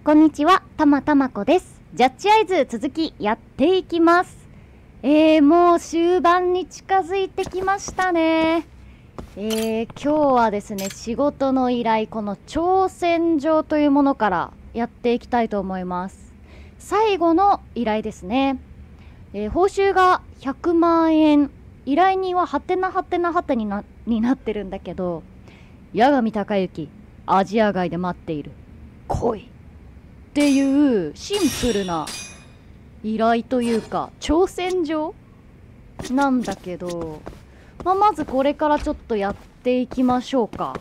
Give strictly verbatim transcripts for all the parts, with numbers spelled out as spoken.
こんにちは、たまたまこです。ジャッジアイズ続きやっていきます。えー、もう終盤に近づいてきましたね。えー、今日はですね、仕事の依頼、この挑戦状というものからやっていきたいと思います。最後の依頼ですね。えー、報酬がひゃくまんえん。依頼人はハテナハテナハテにな、になってるんだけど、八神隆之、アジア街で待っている。来い。っていうシンプルな依頼というか、挑戦状なんだけど、まあ、まずこれからちょっとやっていきましょうか。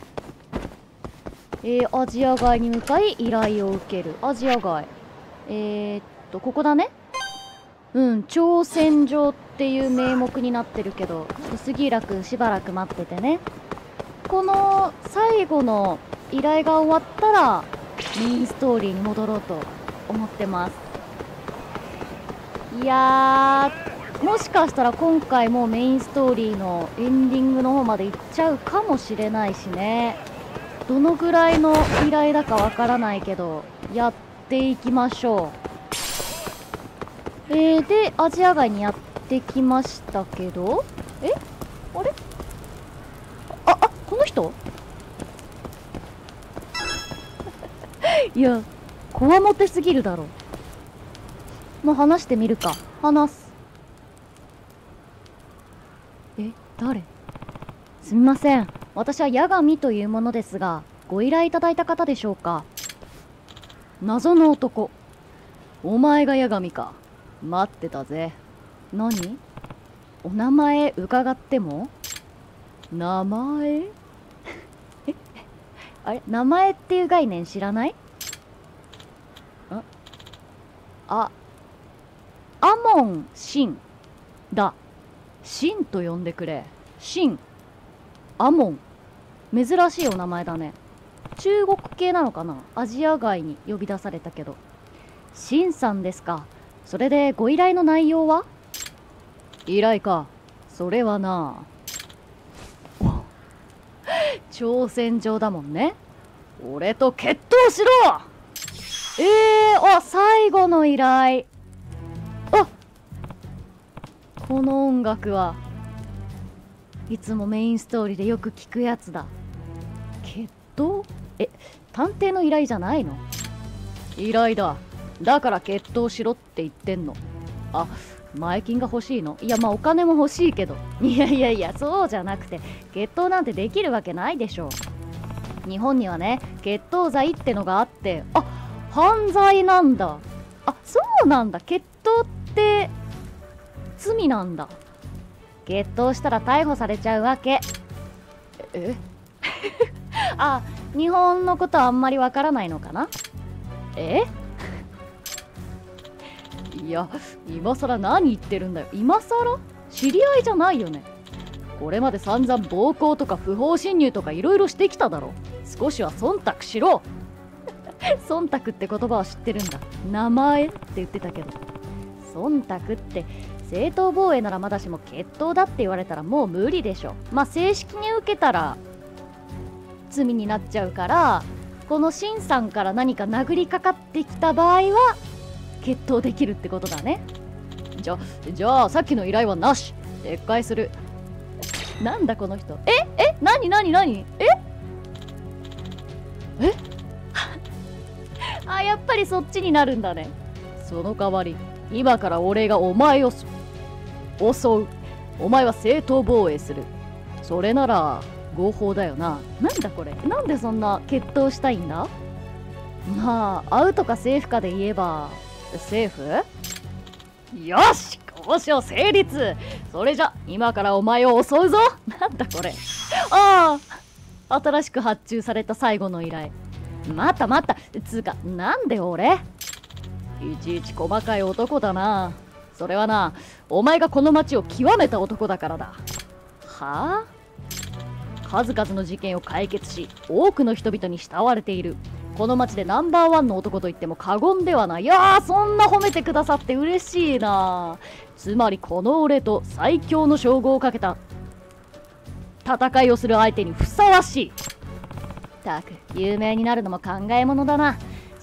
えー、アジア街に向かい依頼を受ける。アジア街。えー、っと、ここだね。うん、挑戦状っていう名目になってるけど、ちょっと杉浦くんしばらく待っててね。この最後の依頼が終わったら、メインストーリーに戻ろうと思ってます。いやー、もしかしたら今回もメインストーリーのエンディングの方まで行っちゃうかもしれないしね。どのぐらいの依頼だかわからないけど、やっていきましょう。えー、で、アジア街にやってきましたけど、えあれあ、あ、この人いや、こわもてすぎるだろ。もう話してみるか。話す。え、誰？すみません。私は八神というものですが、ご依頼いただいた方でしょうか？謎の男。お前が八神か。待ってたぜ。何？お名前伺っても？名前えあれ、名前っていう概念知らない？んあ、アモンシンだ。シンと呼んでくれ。シン、アモン。珍しいお名前だね。中国系なのかな？アジア街に呼び出されたけど。シンさんですか。それでご依頼の内容は？依頼か。それはな。挑戦状だもんね。俺と決闘しろ！えー、あ、最後の依頼。あ、この音楽はいつもメインストーリーでよく聞くやつだ。決闘？え、探偵の依頼じゃないの？依頼だ。だから決闘しろって言ってんの。あ、前金が欲しいの？いや、まあお金も欲しいけど。いやいやいや、そうじゃなくて、決闘なんてできるわけないでしょ。日本にはね、決闘罪ってのがあって、あ、犯罪なんだ。あ、そうなんだ。決闘って罪なんだ。決闘したら逮捕されちゃうわけ。えあ、日本のことはあんまりわからないのかな？えいや、今さら何言ってるんだよ。今さら？知り合いじゃないよね。これまで散々暴行とか不法侵入とかいろいろしてきただろ。少しは忖度しろ。忖度って言葉は知ってるんだ。名前って言ってたけど。忖度って正当防衛ならまだしも決闘だって言われたらもう無理でしょ。まあ正式に受けたら罪になっちゃうから、このシンさんから何か殴りかかってきた場合は決闘できるってことだね。じゃ、じゃあさっきの依頼はなし。撤回する。なんだこの人。ええなになになにええあ、やっぱりそっちになるんだね。その代わり、今から俺がお前を襲う。お前は正当防衛する。それなら合法だよな。なんだこれ。なんでそんな決闘したいんだ？まあ、アウトかセーフかで言えば、セーフ？よし！交渉成立！それじゃ、今からお前を襲うぞ！なんだこれ。ああ！新しく発注された最後の依頼。またまた！つうか、なんで俺？いちいち細かい男だな。それはな、お前がこの町を極めた男だからだ。はあ？数々の事件を解決し、多くの人々に慕われている。この町でナンバーワンの男と言っても過言ではない。いやー、そんな褒めてくださって嬉しいな。つまりこの俺と最強の称号をかけた戦いをする相手にふさわしい。たく、有名になるのも考えものだな。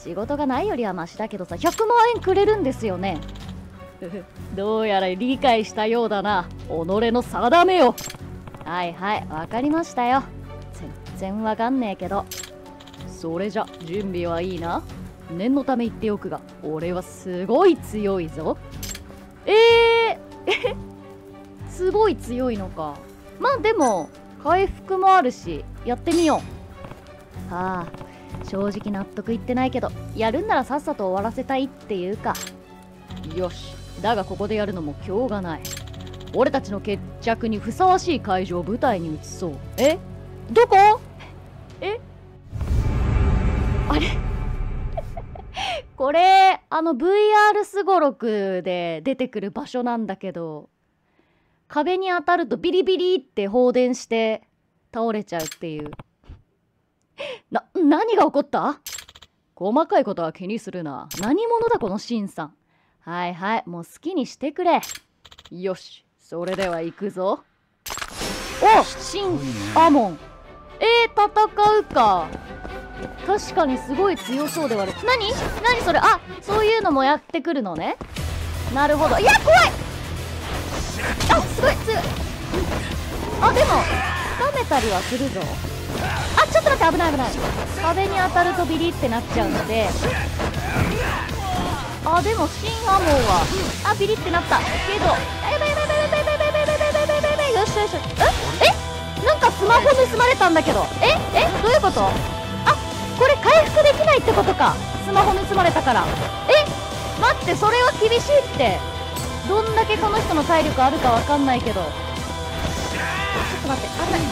仕事がないよりはマシだけどさ、ひゃくまんえんくれるんですよね。どうやら理解したようだな。己の定めよ。はいはい、わかりましたよ。全然わかんねえけど。それじゃ準備はいいな。念のため言っておくが、俺はすごい強いぞ。えー、えすごい強いのか。まあでも回復もあるしやってみよう。はあ、正直納得いってないけど、やるんならさっさと終わらせたいっていうか。よし、だがここでやるのもしょうがない。俺たちの決着にふさわしい会場を舞台に移そう。え、どこ？え、あれこれあの ブイアール すごろくで出てくる場所なんだけど、壁に当たるとビリビリって放電して倒れちゃうっていう。な、何が起こった？細かいことは気にするな。何者だこのシンさん。はいはい、もう好きにしてくれ。よし、それでは行くぞ。お、シンアモン。えー、戦うか。確かにすごい強そうではある。何何それ。あ、そういうのもやってくるのね。なるほど。いや、怖い。あ、すごい強い。あ、でも掴めたりはするぞ。あ、ちょっと待って、危ない危ない。壁に当たるとビリってなっちゃうので。あ、でもシンアモンはあ、ビリってなったけど、やばいやばいやばいやばいやばいやばいやばいやばいやばいやばい。よしよしよし。ええ、なんかスマホ盗まれたんだけど。ええ、どういうこと？あ、これ回復できないってことか。スマホ盗まれたから。え、待って、それは厳しいって。どんだけこの人の体力あるかわかんないけど。ちょっと待って、危ない。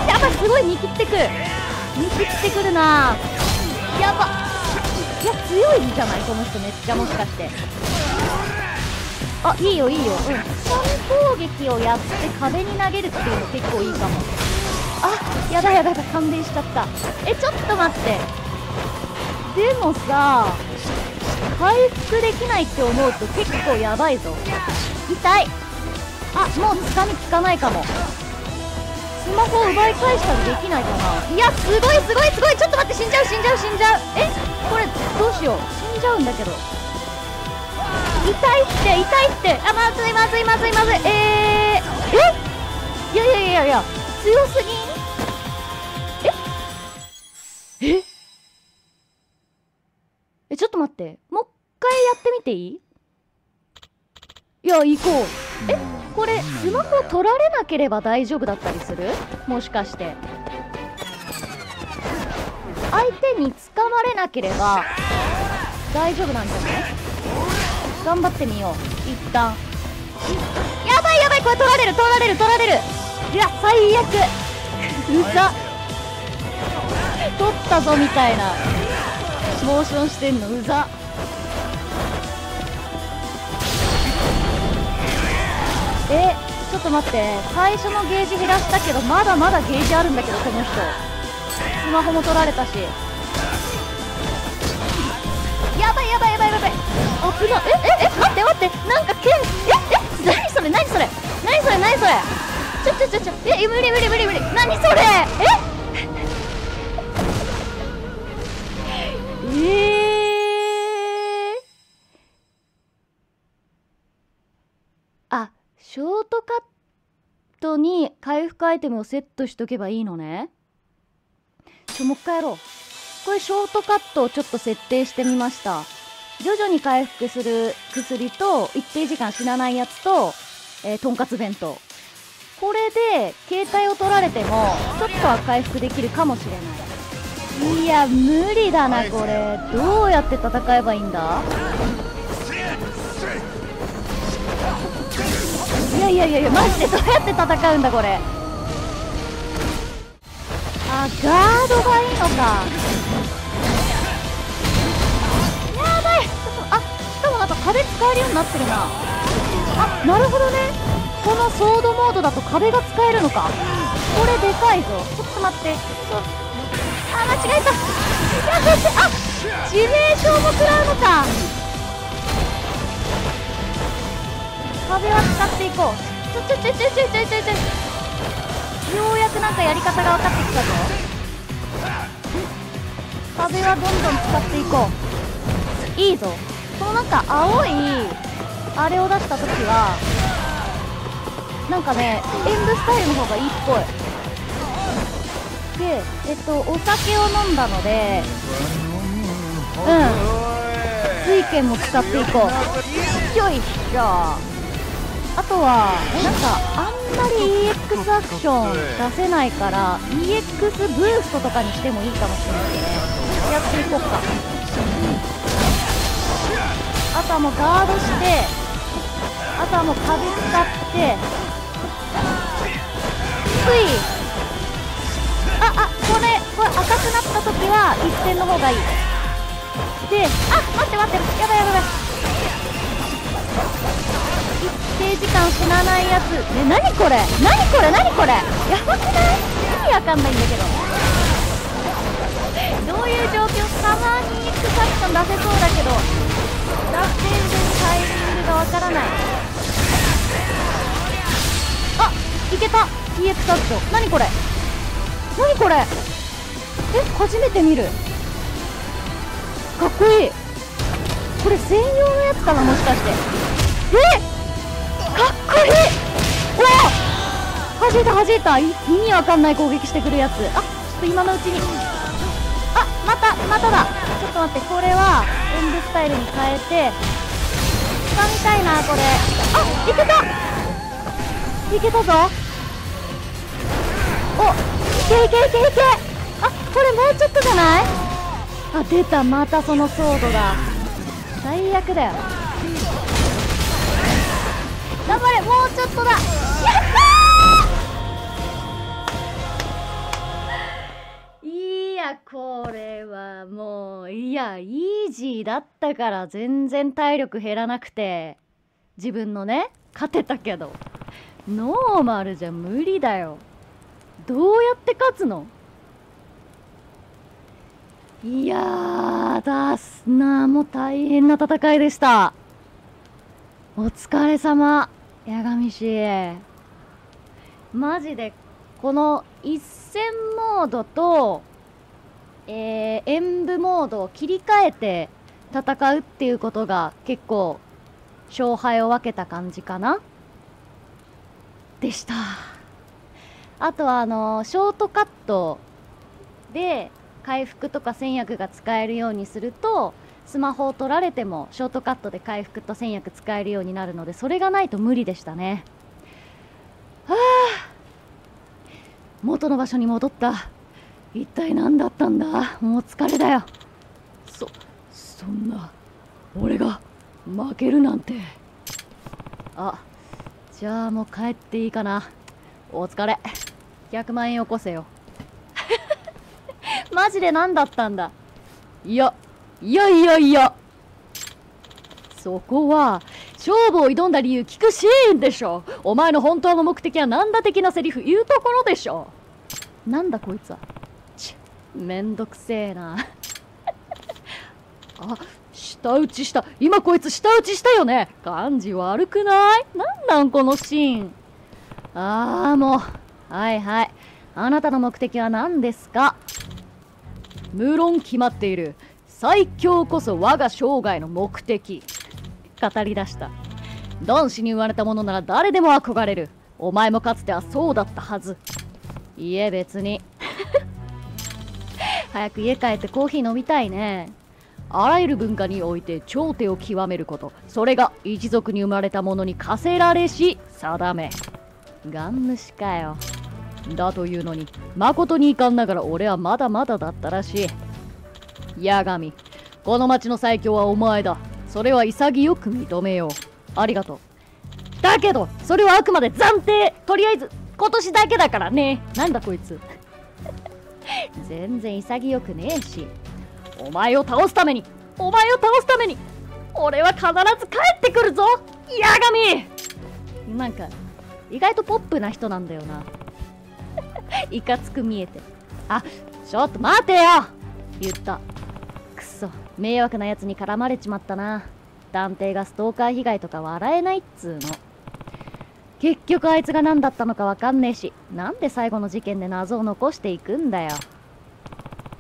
やばい、すごい見切ってくる。見切ってくるな。やば。いや、強いんじゃないこの人。めっちゃ、もしかして。あ、いいよいいよ。うん、スタン攻撃をやって壁に投げるっていうの結構いいかも。あ、やばいやばいやばい、感電しちゃった。え、ちょっと待って。でもさ、回復できないって思うと結構やばいぞ。痛い。あ、もうつかみつかないかも。スマホを奪い返したりできないかな。いや、すごいすごいすごい。ちょっと待って、死んじゃう死んじゃう死んじゃう。え、これどうしよう。死んじゃうんだけど。痛いって痛いって。あ、まずいまずいまずいまずい。えー、え、いやいやいやいや、強すぎん。えええ、ちょっと待って、もう一回やってみていい？いや、行こう。え、これスマホ取られなければ大丈夫だったりする？もしかして相手に掴まれなければ大丈夫なんじゃない？頑張ってみよう。一旦やばいやばい、これ取られる取られる取られる。いや、最悪。うざ、取ったぞみたいなモーションしてんの。うざ。え、ちょっと待って、最初のゲージ減らしたけどまだまだゲージあるんだけど、この人スマホも取られたし。やばいやばいやばいやばい、危な。えええ、待って待って、なんか剣。ええ、何それ何それ何それ何それ。ちょちょちょちょ、え、無理無理無理無理。何それ。ええー、あ、ショートカットに回復アイテムをセットしとけばいいのね。ちょ、もう一回やろう。これショートカットをちょっと設定してみました。徐々に回復する薬と一定時間死なないやつと、えー、とんかつ弁当。これで携帯を取られてもちょっとは回復できるかもしれない。いや、無理だなこれ。どうやって戦えばいいんだ。いやいやいやいや、マジでどうやって戦うんだこれ。あ、ガードがいいのか。やばい。あ、しかもなんか壁使えるようになってるな。あ、なるほどね。このソードモードだと壁が使えるのか。これでかいぞ。ちょっと待って。そう、あ、間違えた。やべて、あ、致命傷も食らうのか。壁は使っていこう。ちょちょちょちょちょちょちょちょ。ようやくなんかやり方が分かってきたぞ。壁はどんどん使っていこう。 いいぞ。このなんか青いあれを出した時はなんかね演武スタイルの方がいいっぽい。でえっとお酒を飲んだのでうん水拳も使っていこう。よいしょ。あとはなんかあんまり イーエックス アクション出せないから イーエックス ブーストとかにしてもいいかもしれないね。やっていこうか。あとはもうガードして、あとはもう壁使ってついああこれこれ赤くなった時は一戦の方がいい。であ待って待ってやばいやばいやばい。一定時間死なないやつね。何これ何これ何これやばくない？意味わかんないんだけどどういう状況。たまに イーエックス アクション出せそうだけど出せるタイミングがわからない。あいけた イーエックス アクション。何これ何これえ初めて見る。かっこいい。これ専用のやつかなもしかして。えかっこいい。おお弾いた弾いた。意味わかんない攻撃してくるやつ。あちょっと今のうちにあまたまただ。ちょっと待ってこれは演武スタイルに変えて掴みたいなこれ。あいけたいけたぞ。おいけいけいけいけ。あこれもうちょっとじゃない。あ出たまたそのソードだ。最悪だよ。頑張れもうちょっとだ。やったー。いやこれはもういやイージーだったから全然体力減らなくて自分のね勝てたけどノーマルじゃ無理だよ。どうやって勝つの。いやーだすなもう大変な戦いでした。お疲れ様八神氏。マジでこの一戦モードと、えー、演武モードを切り替えて戦うっていうことが結構勝敗を分けた感じかなでした。あとはあのショートカットで回復とか戦薬が使えるようにするとスマホを取られてもショートカットで回復と戦薬使えるようになるのでそれがないと無理でしたね。はあ元の場所に戻った。一体何だったんだ。もう疲れだよ。そそんな俺が負けるなんて。あじゃあもう帰っていいかな。お疲れ。ひゃくまんえんよこせよマジで何だったんだ。いやいやいやいやそこは勝負を挑んだ理由聞くシーンでしょ。お前の本当の目的はなんだ的なセリフ言うところでしょ。なんだこいつは。ちめんどくせえなあ舌打ちした。今こいつ舌打ちしたよね。感じ悪くない？なんなんこのシーン。ああもうはいはい。あなたの目的は何ですか。無論決まっている。最強こそ我が生涯の目的。語り出した。男子に生まれたものなら誰でも憧れる。お前もかつてはそうだったはず。いえ別に早く家帰ってコーヒー飲みたいね。あらゆる文化において頂点を極めること、それが一族に生まれた者に課せられし定め。ガン主かよ。だというのに誠に遺憾ながら俺はまだまだだったらしい。八神、この町の最強はお前だ。それは潔く認めよう。ありがとう。だけどそれはあくまで暫定。とりあえず今年だけだからね。なんだこいつ全然潔くねえし。お前を倒すためにお前を倒すために俺は必ず帰ってくるぞ八神。なんか意外とポップな人なんだよないかつく見えて。あちょっと待てよ言った。くそ迷惑なやつに絡まれちまったな。探偵がストーカー被害とか笑えないっつうの。結局あいつが何だったのかわかんねえし、なんで最後の事件で謎を残していくんだよ。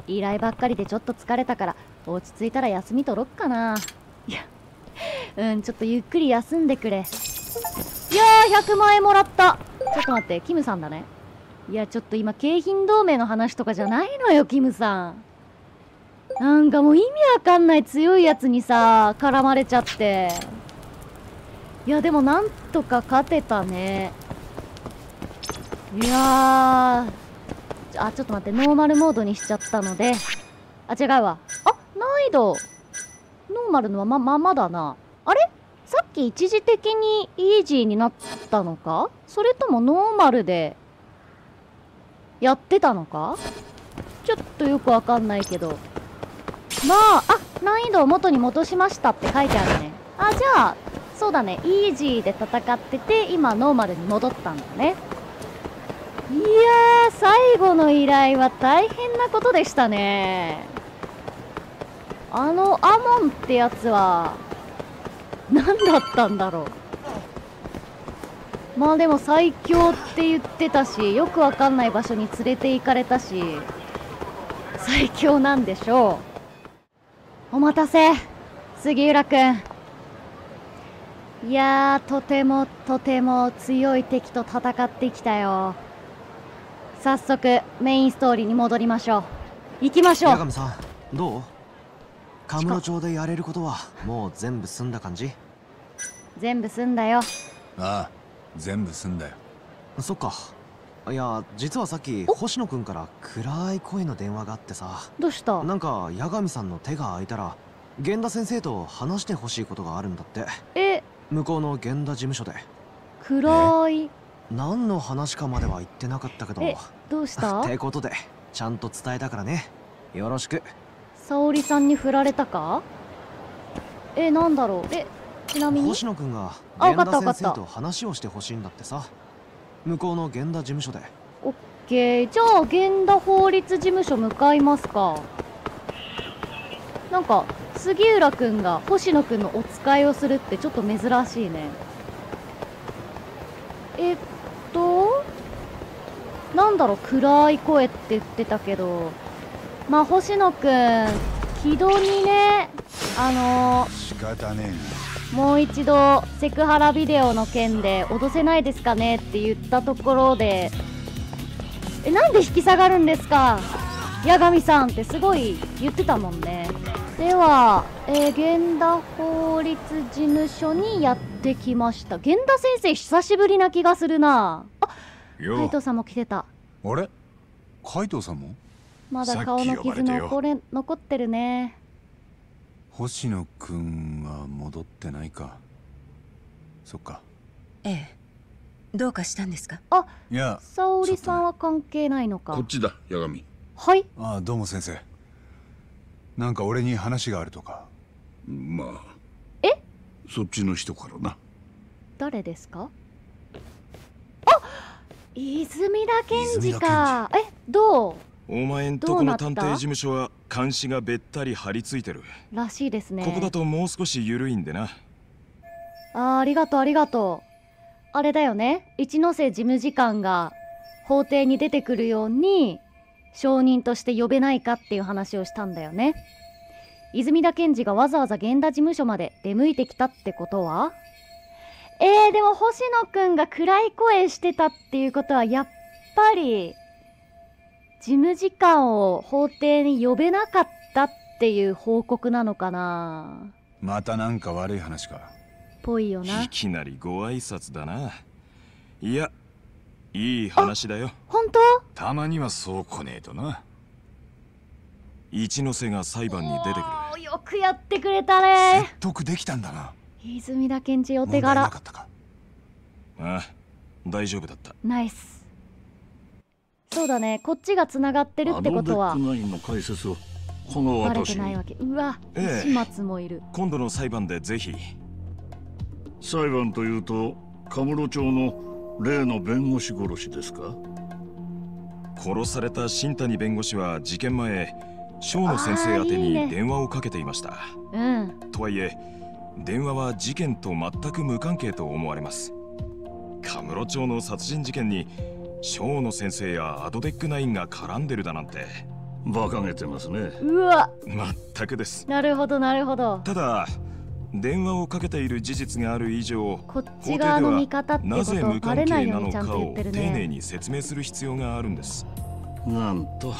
依頼ばっかりでちょっと疲れたから落ち着いたら休み取ろっかな。いや、うん、ちょっとゆっくり休んでくれ。いやー、ひゃくまんえんもらった。ちょっと待って、キムさんだね。いや、ちょっと今景品同盟の話とかじゃないのよ、キムさん。なんかもう意味わかんない強いやつにさ絡まれちゃって。いやでもなんとか勝てたね。いやー、あ、ちょっと待って、ノーマルモードにしちゃったので、あ、違うわ。あ、難易度ノーマルのまままだな。あれ、さっき一時的にイージーになったのか、それともノーマルでやってたのか、ちょっとよくわかんないけど、まあ、あ、難易度を元に戻しましたって書いてあるね。あ、じゃあそうだね、イージーで戦ってて今ノーマルに戻ったんだね。いやー、最後の依頼は大変なことでしたね。あのアモンってやつは何だったんだろう。まあでも最強って言ってたし、よくわかんない場所に連れて行かれたし、最強なんでしょう。お待たせ、杉浦くん。いやー、とてもとても強い敵と戦ってきたよ。早速メインストーリーに戻りましょう。行きましょう。 八神さん、どう？カムロ町でやれることはもう全部済んだ感じ？ 全部済んだよ。 ああ、全部済んだよ。 そっか。いや、実はさっき星野くんから暗い声の電話があってさ。 どうした？ なんか八神さんの手が空いたら源田先生と話してほしいことがあるんだって。 え、 向こうの源田事務所で。 暗い。 何の話かまでは言ってなかったけど。 え、どうした？ ってことでちゃんと伝えたからね。よろしく。 沙織さんに振られたか？え、なんだろう。え、ちなみに星野くんがあ、わか源田先ったわかった。 生と話をしてほしいんだってさ。向こうの源田事務所で。 オッケー、じゃあ源田法律事務所向かいますか。なんか杉浦くんが星野くんのお使いをするってちょっと珍しいね。えっとなんだろう、暗い声って言ってたけど、まあ星野くん木戸にね、あのー、 仕方ねもう一度セクハラビデオの件で脅せないですかねって言ったところで、え、なんで引き下がるんですか八神さんってすごい言ってたもんね。では、えー、源田法律事務所にやってきました。源田先生久しぶりな気がするな。あ、海藤さんも来てた。 あれ、海藤さんも？ まだ顔の傷残れ残ってるね。 星野くんは戻ってないか。そっか。 ええ。どうかしたんですか？ あ、 いや、 沙織さんは関係ないのか。 こっちだ、八神。 はい。 ああ、どうも先生。なんか俺に話があるとか。 まあ。 え？ そっちの人からな。 誰ですか？あ、泉田健二か。え、どう？ お前んとこの探偵事務所は監視がべったり張り付いてるらしいですね。 ここだともう少し緩いんでな。 あー、ありがとうありがとう。あれだよね、一ノ瀬事務次官が法廷に出てくるように証人として呼べないかっていう話をしたんだよね。泉田健二がわざわざ源田事務所まで出向いてきたってことは、えー、でも星野くんが暗い声してたっていうことはやっぱり事務次官を法廷に呼べなかったっていう報告なのかな。 またなんか悪い話か。 ぽいよな。 いきなりご挨拶だな。いや、いい話だよ。 本当？ たまにはそう来ねえとな。 一ノ瀬が裁判に出てくる。 よくやってくれたね。 説得できたんだな。 泉田健二お手問題な柄。 かったか。 ああ、大丈夫だった。 ナイス。そうだね、こっちがつながってるってことはあのデックナインの解説をこのバレて私に。 ないわけ。うわ、 ええ石松もいる。 今度の裁判でぜひ。 裁判というとカムロ町の例の弁護士殺しですか？ 殺された新谷弁護士は事件前正野先生宛てにあーいいね電話をかけていました。 うん。 とはいえ電話は事件と全く無関係と思われます。カムロ町の殺人事件に正野先生やアドデックナインが絡んでるだなんて馬鹿げてますね。 うわ、 全くです。 なるほどなるほど。 ただ電話をかけている事実がある以上、 こっち側の味方ってことなぜ無をバレない関係なのようにちゃんとかを言ってる丁寧ね。 に説明する必要があるんです。 なんと。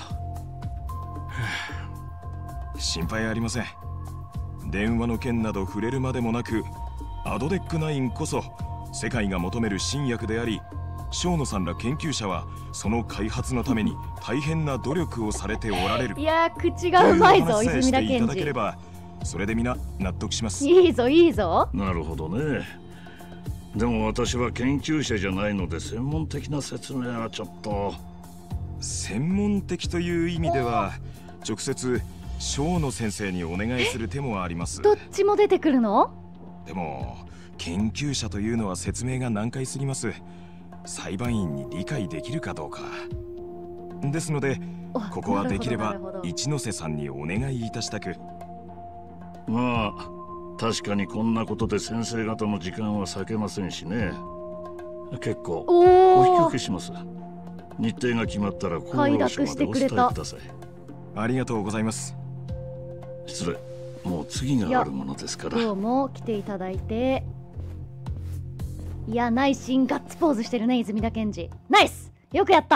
心配ありません。電話の件など触れるまでもなく、アドデックナインこそ世界が求める新薬であり、生野さんら研究者はその開発のために大変な努力をされておられる。 いやー、口がうまいぞ、 という話さえ泉田健していただけれ二。 ば、それで皆納得します。 いいぞいいぞ。 なるほどね。でも私は研究者じゃないので専門的な説明はちょっと。 専門的という意味では直接生野先生にお願いする手もあります。 どっちも出てくるの？ でも研究者というのは説明が難解すぎます。裁判員に理解できるかどうかですので、ここはできれば一ノ瀬さんにお願いいたしたく。 まあ確かにこんなことで先生方の時間は割けませんしね。結構お引き受けします。日程が決まったら厚労省までお伝えください。 ありがとうございます。 失礼、もう次があるものですから。 どうも来ていただいて。いや、内心ガッツポーズしてるね、泉田健二。ナイス、よくやった。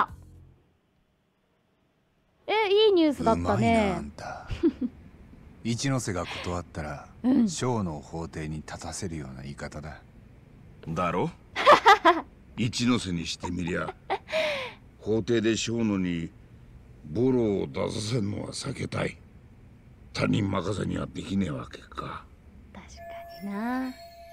え、いいニュースだったね。 うまいなあんた。一ノ瀬が断ったら、うん、生野を法廷に立たせるような言い方だ。 だろ一ノ瀬にしてみりゃ法廷で生野にボロを出させるのは避けたい。他人任せにはできねえわけか。 確かにな。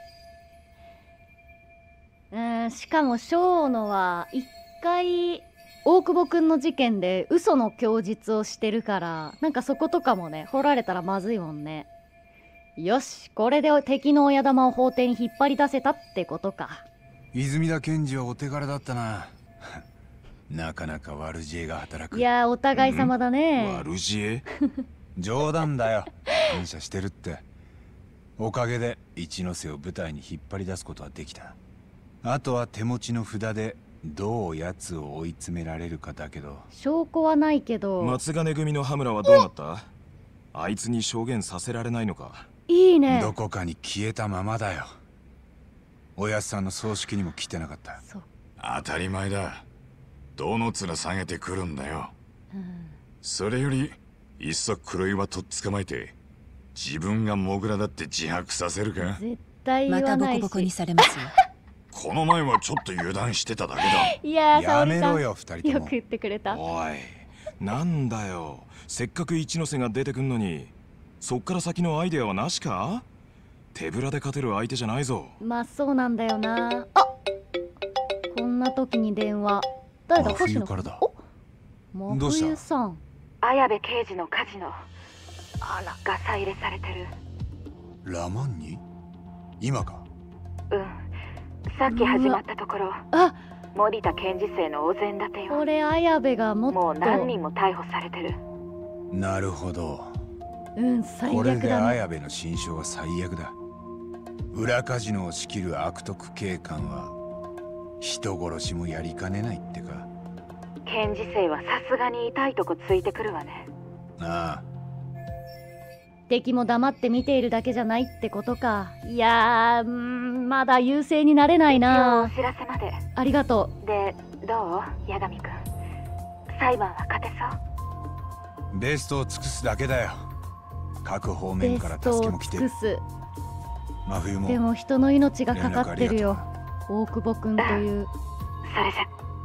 うん、しかも生野は一回大久保くんの事件で嘘の供述をしてるから、なんかそことかもね掘られたらまずいもんね。よし、これで敵の親玉を法廷に引っ張り出せたってことか。 泉田健二はお手柄だったな。なかなか悪知恵が働く。 いやー、お互い様だね。 悪知恵冗談だよ。感謝してるって。おかげで一ノ瀬を舞台に引っ張り出すことはできた。あとは手持ちの札でどう奴を追い詰められるかだけど。 証拠はないけど。 松金組の羽村はどうなった？あいつに証言させられないのか？ いいね。 どこかに消えたままだよ。おやっさんの葬式にも来てなかった。 そう、 当たり前だ。どの面下げてくるんだよ、 うん、 それよりいっそ黒岩とっ捕まえて自分がモグラだって自白させるか。 絶対言わないし。 またボコボコにされますよ。 この前はちょっと油断してただけだ。 いやー、 やめろよ二人とも。 よく言ってくれた。 おい、なんだよ、せっかく一ノ瀬が出てくんのにそっから先のアイデアはなしか？手ぶらで勝てる相手じゃないぞ。 まあそうなんだよな。あ、こんな時に電話。誰だ？ 真冬からだ。 お、真冬さん。 綾部刑事の火事のあらガサ入れされてる。 ラマンに今か？ うん、さっき始まったところ。 あ、 森田検事正のお膳立てよ。 これ綾部がもっともう何人も逮捕されてる。 なるほど。 うん、最悪だね。 これで綾部の心証は最悪だ。裏カジノを仕切る悪徳警官は人殺しもやりかねないってか。 検事正はさすがに痛いとこついてくるわね。 ああ、 敵も黙って見ているだけじゃないってことか。いやー、んーまだ優勢になれないな。 お知らせまで。 ありがとう。で、どう？八神くん、裁判は勝てそう？ ベストを尽くすだけだよ。各方面から助けも来てる。 ベストを尽くす。 真冬も。 でも人の命がかかってるよ。大久保くんという。 それじゃ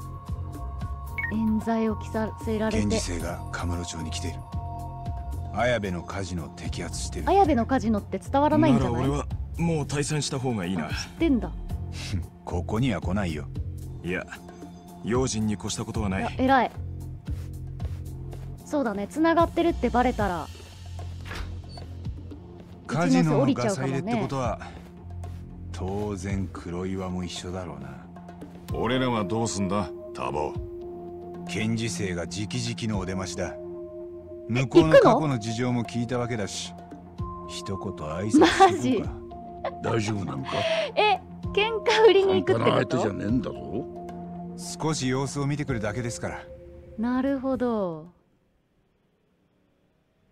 冤罪を着させられて。 検事正がカムロ町に来ている。綾部のカジノを摘発してる。 綾部のカジノって伝わらないんじゃない？ なら俺はもう退散した方がいいな。 知ってんだ。 ここには来ないよ。 いや、用心に越したことはない。 いや、偉い。そうだね、繋がってるってバレたらカジノのガサ入れってことは、当然黒岩も一緒だろうな。 俺らはどうすんだ、タボ。 検事正が直々のお出ましだ。向こうの過去の事情も聞いたわけだし、一言挨拶してこうか。 大丈夫なのか？ え、喧嘩売りに行くって半端な相手こと？ じゃねえんだぞ。 少し様子を見てくるだけですから。 なるほど。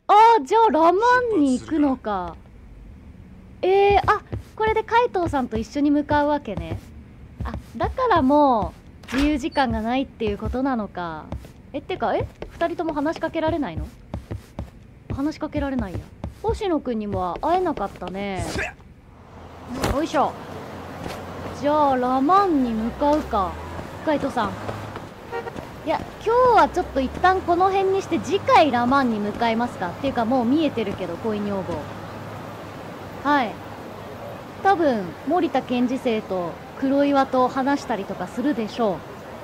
あー、じゃあラマンに行くのか。えー、あ、これで海藤さんと一緒に向かうわけね。あ、だからもう自由時間がないっていうことなのか。え、ってか、え二人とも話しかけられないの？話しかけられないや。星野くんにも会えなかったね。よいしょ。じゃあラマンに向かうか、海藤さん。いや、今日はちょっと一旦この辺にして次回ラマンに向かいますか。っていうかもう見えてるけど、恋女房。はい。多分森田検事正と黒岩と話したりとかするでしょ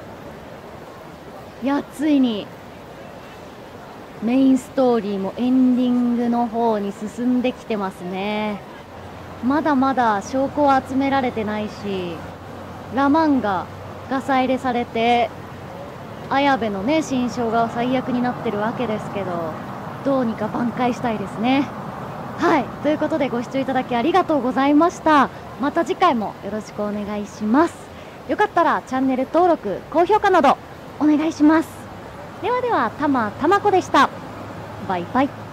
う。いや、ついにメインストーリーもエンディングの方に進んできてますね。まだまだ証拠は集められてないし、ラマンがガサ入れされて綾部のね心象が最悪になってるわけですけど、どうにか挽回したいですね。はい、ということでご視聴いただきありがとうございました。また次回もよろしくお願いします。よかったらチャンネル登録、高評価などお願いします。ではでは、たまたまこでした。バイバイ。